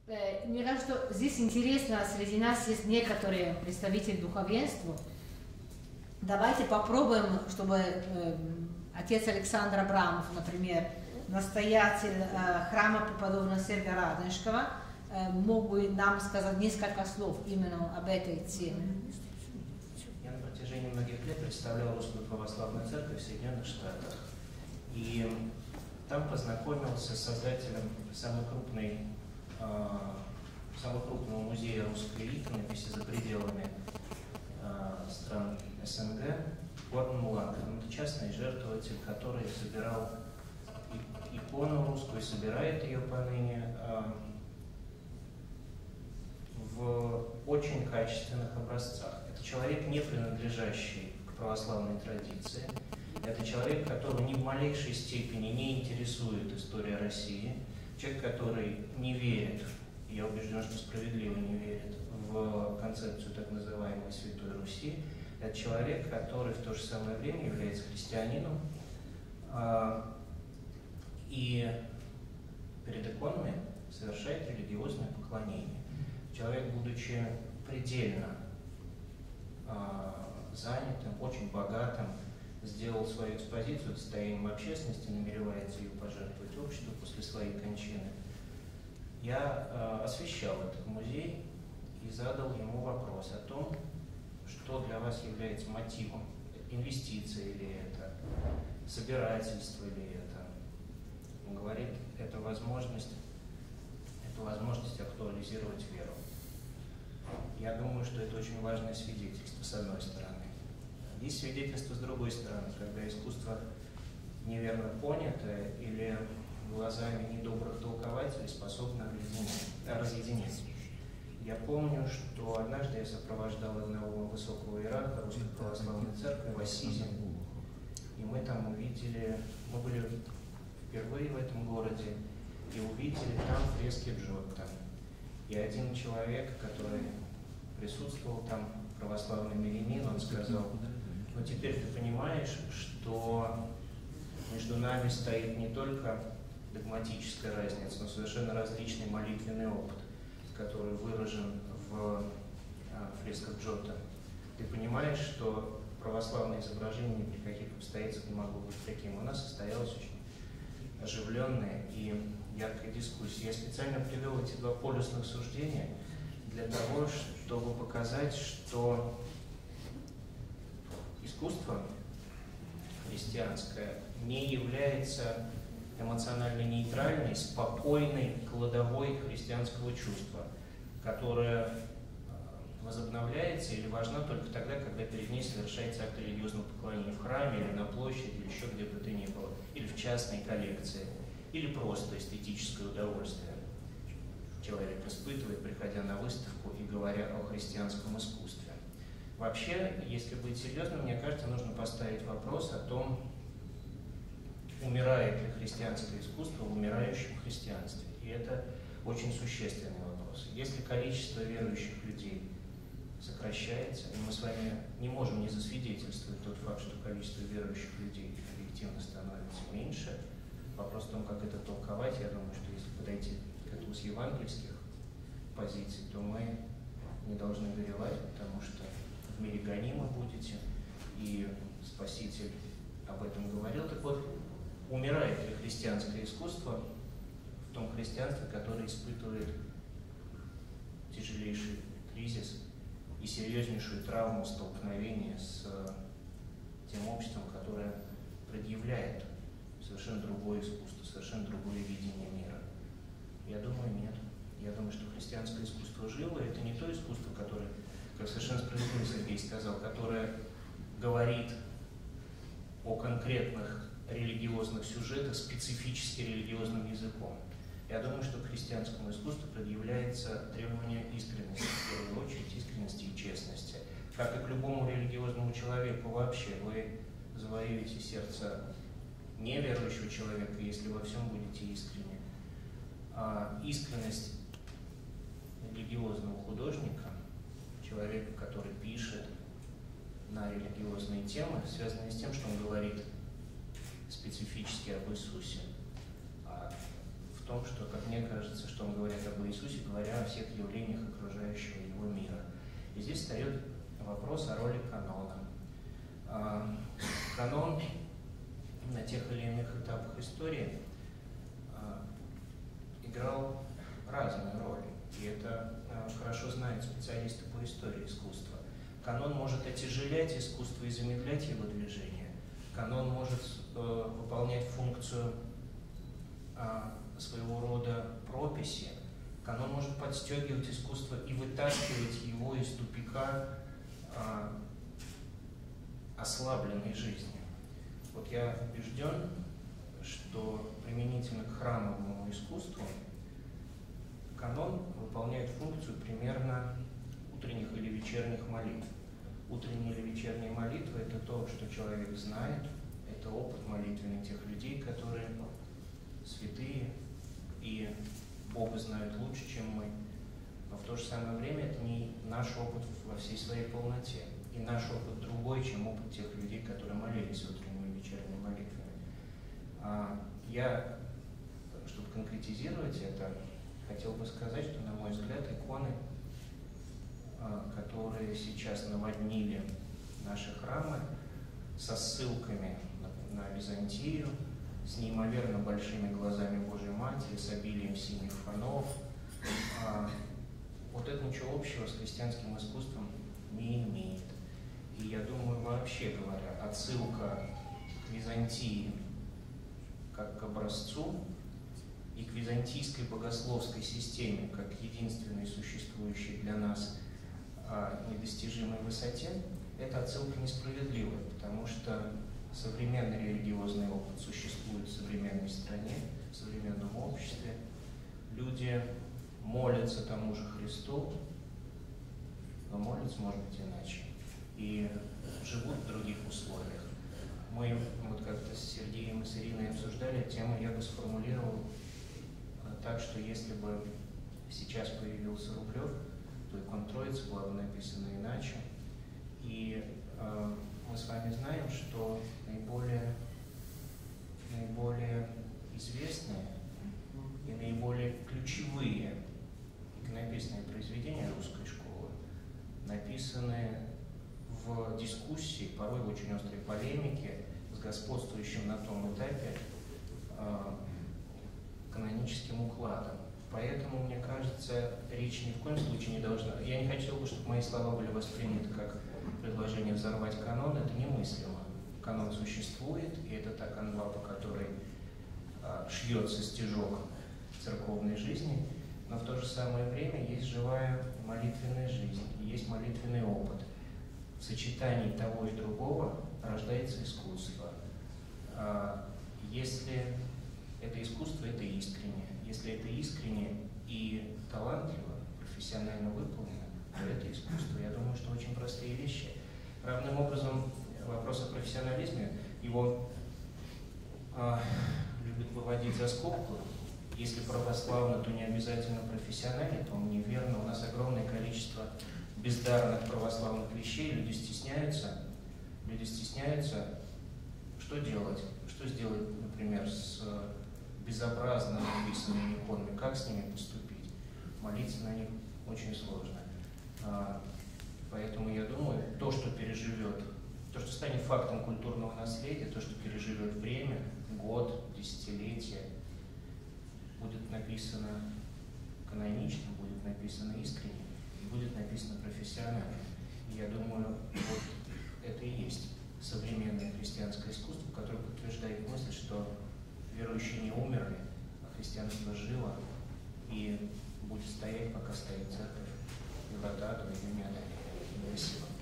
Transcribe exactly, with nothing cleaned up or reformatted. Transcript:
Мне кажется, что здесь интересно, среди нас есть некоторые представители духовенства. Давайте попробуем, чтобы э, отец Александр Абрамов, например, настоятель э, храма преподобного Сергия Радонежского, э, мог бы нам сказать несколько слов именно об этой теме. Я на протяжении многих лет представлял Русскую Православную Церковь в Соединенных Штатах. И там познакомился с создателем самой крупной, э, самого крупного музея русской иконописи за пределами э, стран СНГ, Гордон Лангдон. Это частный жертвователь, который собирал икону русскую, собирает ее поныне э, в очень качественных образцах. Это человек, не принадлежащий к православной традиции. Это человек, которого ни в малейшей степени не интересует история России. Человек, который не верит, я убежден, что справедливо не верит в концепцию так называемой Святой Руси. Это человек, который в то же самое время является христианином и перед иконами совершает религиозное поклонение. Человек, будучи предельно занятым, очень богатым, сделал свою экспозицию достоянием общественности, намеревается ее пожертвовать обществу после своей кончины. Я э, освещал этот музей и задал ему вопрос о том, что для вас является мотивом, инвестиция ли это, собирательство ли это. Он говорит, это возможность, это возможность актуализировать веру. Я думаю, что это очень важное свидетельство, с одной стороны. Есть свидетельство с другой стороны, когда искусство неверно понято или глазами недобрых толкователей способно разъединить. Я помню, что однажды я сопровождал одного высокого иерарха Русской Православной Церкви в Ассизе, и мы там увидели, мы были впервые в этом городе, и увидели там фрески Джотто. И один человек, который присутствовал там, православный мирянин, он сказал: ну теперь ты понимаешь, что между нами стоит не только догматическая разница, но совершенно различный молитвенный опыт, который выражен в фресках Джотто. Ты понимаешь, что православное изображение ни при каких обстоятельствах не могло быть таким. У нас состоялась очень оживленная и яркая дискуссия. Я специально привел эти два полюсных суждения для того, чтобы показать, что искусство христианское не является эмоционально нейтральной, спокойной кладовой христианского чувства, которое возобновляется или важна только тогда, когда перед ней совершается акт религиозного поклонения в храме или на площади, или еще где бы то ни было, или в частной коллекции, или просто эстетическое удовольствие человек испытывает, приходя на выставку и говоря о христианском искусстве. Вообще, если быть серьезным, мне кажется, нужно поставить вопрос о том, умирает ли христианское искусство в умирающем христианстве. И это очень существенный вопрос. Если количество верующих людей сокращается, и мы с вами не можем не засвидетельствовать тот факт, что количество верующих людей объективно становится меньше, вопрос в том, как это толковать, я думаю, что если подойти к этому с евангельских позиций, то мы не должны горевать, потому что в мире гонимы будете, и Спаситель об этом говорил. Так вот, умирает ли христианское искусство в том христианстве, которое испытывает тяжелейший кризис и серьезнейшую травму столкновения с тем обществом, которое предъявляет совершенно другое искусство, совершенно другое видение мира? Я думаю, нет. Я думаю, что христианское искусство живо. Это не то искусство, которое, как совершенно справедливо Сергей сказал, которое говорит о конкретных религиозных сюжетах специфически религиозным языком. Я думаю, что к христианскому искусству предъявляется требование искренности, в первую очередь, искренности и честности. Как и к любому религиозному человеку вообще, вы завоюете сердце неверующего человека, если во всем будете искренни. А искренность религиозного художника, человека, который пишет на религиозные темы, связанные с тем, что он говорит специфически об Иисусе, а в том, что, как мне кажется, что он говорит об Иисусе, говоря о всех явлениях окружающего его мира. И здесь встает вопрос о роли канона. Канон на тех или иных этапах истории играл разные роли, и это хорошо знают специалисты по истории искусства. Канон может отяжелять искусство и замедлять его движение. Канон может э, выполнять функцию э, своего рода прописи. Канон может подстегивать искусство и вытаскивать его из тупика э, ослабленной жизни. Вот я убежден, что применительно к храмовому искусству канон выполняет функцию примерно утренних или вечерних молитв. Утренние или вечерние молитвы – это то, что человек знает, это опыт молитвенный тех людей, которые святые и Бога знают лучше, чем мы. Но в то же самое время это не наш опыт во всей своей полноте. И наш опыт другой, чем опыт тех людей, которые молились утренними и вечерними молитвами. Я, чтобы конкретизировать это, хотел бы сказать, что, на мой взгляд, иконы, которые сейчас наводнили наши храмы со ссылками на, на Византию, с неимоверно большими глазами Божьей Матери, с обилием синих фонов, вот это ничего общего с христианским искусством не имеет. И я думаю, вообще говоря, отсылка к Византии как к образцу и к византийской богословской системе, как к единственной существующей для нас а, недостижимой высоте, эта отсылка несправедливая, потому что современный религиозный опыт существует в современной стране, в современном обществе. Люди молятся тому же Христу, но молятся, может быть, иначе, и живут в других условиях. Мы вот как-то с Сергеем и с Ириной обсуждали тему, я бы сформулировал так, что если бы сейчас появился Рублев, то икона Троицы была бы написана иначе. И э, мы с вами знаем, что наиболее, наиболее известные и наиболее ключевые иконописные произведения русской школы написаны в дискуссии, порой в очень острой полемике, с господствующим на том этапе э, каноническим укладом. Поэтому, мне кажется, речь ни в коем случае не должна... Я не хотел бы, чтобы мои слова были восприняты как предложение взорвать канон. Это немыслимо. Канон существует, и это та канва, по которой э, шьется стежок церковной жизни, но в то же самое время есть живая молитвенная жизнь, и есть молитвенный опыт. В сочетании того и другого рождается искусство. Если это искусство, это искренне. Если это искренне и талантливо, профессионально выполнено, то это искусство. Я думаю, что очень простые вещи. Равным образом вопрос о профессионализме, его а, любят выводить за скобку. Если православно, то не обязательно профессионально, то неверно. У нас огромное количество бездарных православных вещей, люди стесняются, люди стесняются, что делать, что сделать, например, с безобразно написанными иконами, как с ними поступить, молиться на них очень сложно. Поэтому я думаю, то, что переживет, то, что станет фактом культурного наследия, то, что переживет время, год, десятилетие, будет написано канонично, будет написано искренне, будет написано профессионально. И я думаю, вот это и есть современное христианское искусство, которое подтверждает мысль, что верующие не умерли, а христианство жило и будет стоять, пока стоит церковь, и врата твои не одолели. Спасибо.